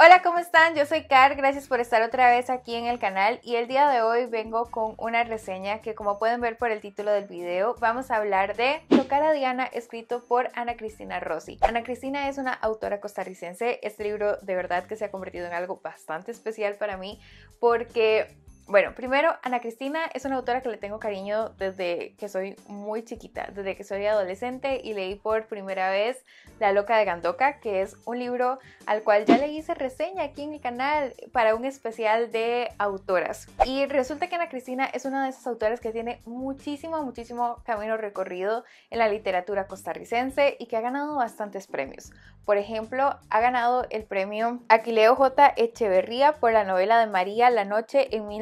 Hola, ¿cómo están? Yo soy Car, gracias por estar otra vez aquí en el canal y el día de hoy vengo con una reseña que, como pueden ver por el título del video, vamos a hablar de Tocar a Diana, escrito por Ana Cristina Rossi. Ana Cristina es una autora costarricense. Este libro de verdad que se ha convertido en algo bastante especial para mí porque... Bueno, primero, Ana Cristina es una autora que le tengo cariño desde que soy muy chiquita, desde que soy adolescente, y leí por primera vez La Loca de Gandoca, que es un libro al cual ya le hice reseña aquí en el canal para un especial de autoras. Y resulta que Ana Cristina es una de esas autoras que tiene muchísimo camino recorrido en la literatura costarricense y que ha ganado bastantes premios. Por ejemplo, ha ganado el premio Aquileo J. Echeverría por la novela de María La Noche en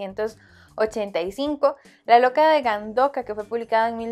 1985. La Loca de Gandoca, que fue publicada en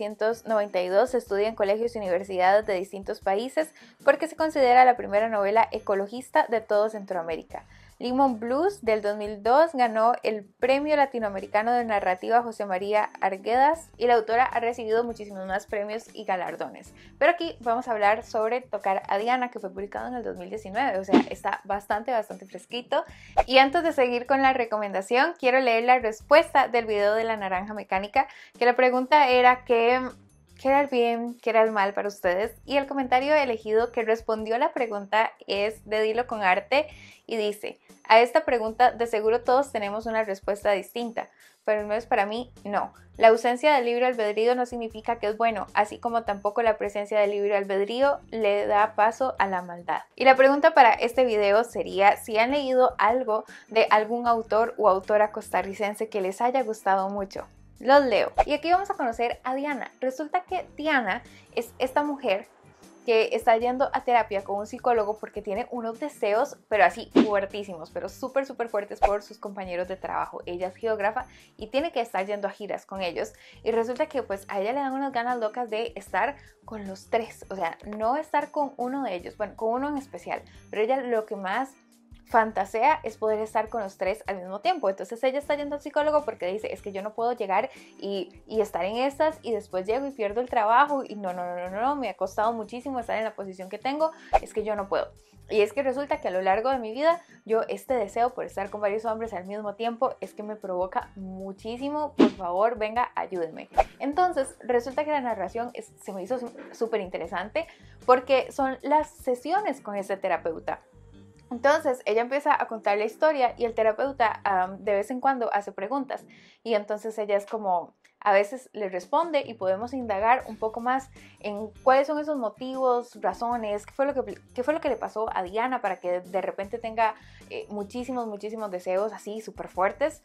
1992, se estudia en colegios y universidades de distintos países porque se considera la primera novela ecologista de todo Centroamérica. Limón Blues del 2002 ganó el Premio Latinoamericano de Narrativa José María Arguedas y la autora ha recibido muchísimos más premios y galardones. Pero aquí vamos a hablar sobre Tocar a Diana, que fue publicado en el 2019, o sea, está bastante fresquito. Y antes de seguir con la recomendación, quiero leer la respuesta del video de la naranja mecánica, que la pregunta era ¿qué era el bien, qué era el mal para ustedes? Y el comentario elegido que respondió a la pregunta es de Dilo con Arte y dice: a esta pregunta de seguro todos tenemos una respuesta distinta, pero al menos para mí no. La ausencia del libre albedrío no significa que es bueno, así como tampoco la presencia del libre albedrío le da paso a la maldad. Y la pregunta para este video sería si han leído algo de algún autor o autora costarricense que les haya gustado mucho. Los leo. Y aquí vamos a conocer a Diana. Resulta que Diana es esta mujer que está yendo a terapia con un psicólogo porque tiene unos deseos, pero así fuertísimos, pero súper fuertes por sus compañeros de trabajo. Ella es geógrafa y tiene que estar yendo a giras con ellos. Y resulta que pues a ella le dan unas ganas locas de estar con los tres. O sea, no estar con uno de ellos, bueno, con uno en especial. Pero ella lo que más fantasea es poder estar con los tres al mismo tiempo. Entonces ella está yendo al psicólogo porque dice: es que yo no puedo llegar y estar en estas y después llego y pierdo el trabajo y no, me ha costado muchísimo estar en la posición que tengo, es que yo no puedo. Y es que resulta que a lo largo de mi vida yo este deseo por estar con varios hombres al mismo tiempo es que me provoca muchísimo. Por favor, venga, ayúdenme. Entonces resulta que la narración se me hizo súper interesante porque son las sesiones con este terapeuta. Entonces ella empieza a contar la historia y el terapeuta de vez en cuando hace preguntas y entonces ella es como, a veces le responde y podemos indagar un poco más en cuáles son esos motivos, razones, qué fue lo que le pasó a Diana para que de repente tenga muchísimos deseos así súper fuertes.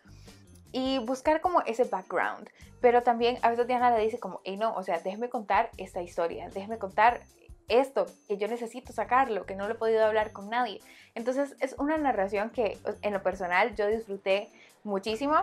Y buscar como ese background. Pero también a veces Diana le dice como, hey, no, o sea, déjeme contar esta historia, déjeme contar esto, que yo necesito sacarlo, que no lo he podido hablar con nadie. Entonces es una narración que en lo personal yo disfruté muchísimo.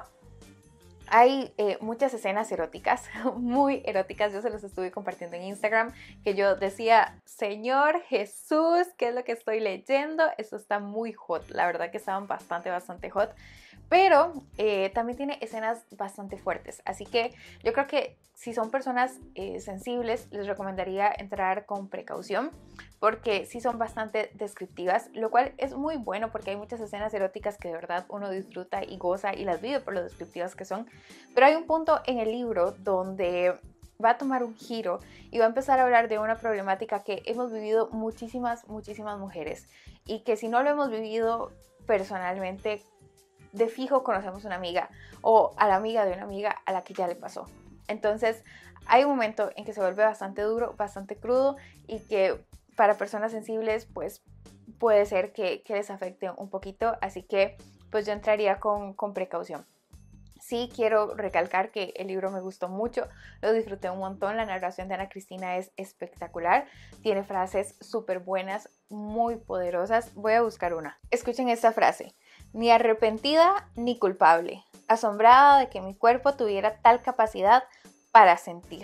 Hay muchas escenas eróticas, muy eróticas. Yo se los estuve compartiendo en Instagram, que yo decía, Señor Jesús, ¿qué es lo que estoy leyendo? Esto está muy hot, la verdad que estaban bastante hot. Pero también tiene escenas bastante fuertes, así que yo creo que si son personas sensibles les recomendaría entrar con precaución porque sí son bastante descriptivas, lo cual es muy bueno porque hay muchas escenas eróticas que de verdad uno disfruta y goza y las vive por lo descriptivas que son. Pero hay un punto en el libro donde va a tomar un giro y va a empezar a hablar de una problemática que hemos vivido muchísimas mujeres y que si no lo hemos vivido personalmente, de fijo conocemos una amiga o a la amiga de una amiga a la que ya le pasó. Entonces hay un momento en que se vuelve bastante duro, bastante crudo y que para personas sensibles pues puede ser que les afecte un poquito, así que pues yo entraría con precaución. Sí quiero recalcar que el libro me gustó mucho, lo disfruté un montón, la narración de Ana Cristina es espectacular, tiene frases súper buenas, muy poderosas. Voy a buscar una. Escuchen esta frase: ni arrepentida ni culpable, asombrada de que mi cuerpo tuviera tal capacidad para sentir.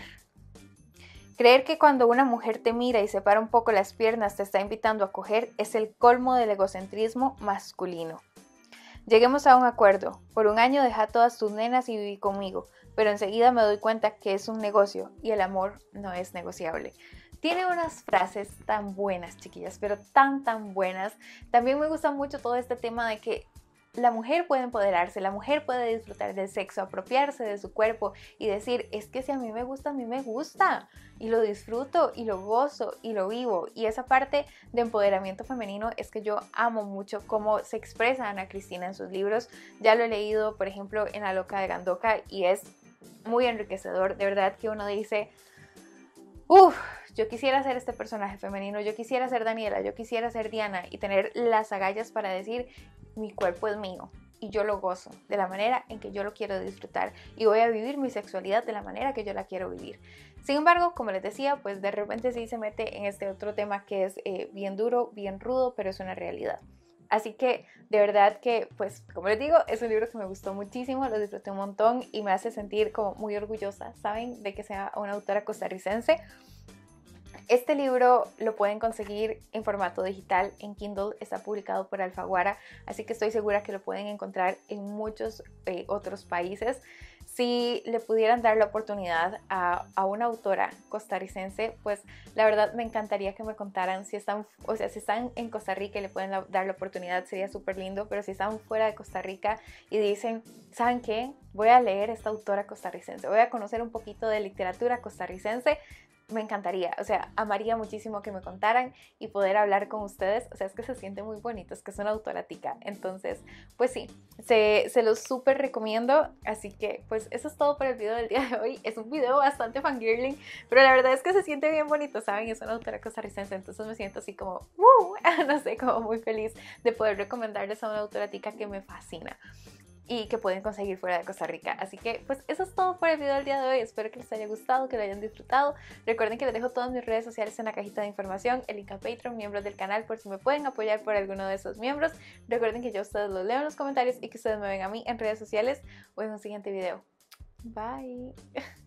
Creer que cuando una mujer te mira y separa un poco las piernas te está invitando a coger es el colmo del egocentrismo masculino. Lleguemos a un acuerdo. Por un año deja todas tus nenas y viví conmigo, pero enseguida me doy cuenta que es un negocio y el amor no es negociable. Tiene unas frases tan buenas, chiquillas, pero tan buenas. También me gusta mucho todo este tema de que la mujer puede empoderarse, la mujer puede disfrutar del sexo, apropiarse de su cuerpo y decir, es que si a mí me gusta, a mí me gusta. Y lo disfruto y lo gozo y lo vivo. Y esa parte de empoderamiento femenino es que yo amo mucho cómo se expresa Ana Cristina en sus libros. Ya lo he leído, por ejemplo, en La Loca de Gandoca y es muy enriquecedor. De verdad que uno dice, uff, yo quisiera ser este personaje femenino, yo quisiera ser Daniela, yo quisiera ser Diana y tener las agallas para decir, mi cuerpo es mío y yo lo gozo de la manera en que yo lo quiero disfrutar y voy a vivir mi sexualidad de la manera que yo la quiero vivir. Sin embargo, como les decía, pues de repente sí se mete en este otro tema que es bien duro, bien rudo, pero es una realidad. Así que de verdad que, pues como les digo, es un libro que me gustó muchísimo, lo disfruté un montón y me hace sentir como muy orgullosa, ¿saben? De que sea una autora costarricense. Este libro lo pueden conseguir en formato digital, en Kindle, está publicado por Alfaguara, así que estoy segura que lo pueden encontrar en muchos otros países. Si le pudieran dar la oportunidad a una autora costarricense, pues la verdad me encantaría que me contaran si están, o sea, si están en Costa Rica y le pueden dar la oportunidad, sería súper lindo, pero si están fuera de Costa Rica y dicen, ¿saben qué? Voy a leer esta autora costarricense, voy a conocer un poquito de literatura costarricense, me encantaría, o sea, amaría muchísimo que me contaran y poder hablar con ustedes, o sea, es que se siente muy bonito, es que es una autora tica, entonces, pues sí, se los súper recomiendo, así que, pues eso es todo por el video del día de hoy, es un video bastante fangirling, pero la verdad es que se siente bien bonito, ¿saben? Es una autora costarricense, entonces me siento así como, no sé, como muy feliz de poder recomendarles a una autora tica que me fascina y que pueden conseguir fuera de Costa Rica. Así que pues eso es todo por el video del día de hoy. Espero que les haya gustado, que lo hayan disfrutado. Recuerden que les dejo todas mis redes sociales en la cajita de información, el link a Patreon, miembros del canal por si me pueden apoyar por alguno de esos miembros. Recuerden que yo a ustedes los leo en los comentarios y que ustedes me ven a mí en redes sociales o en un siguiente video. Bye.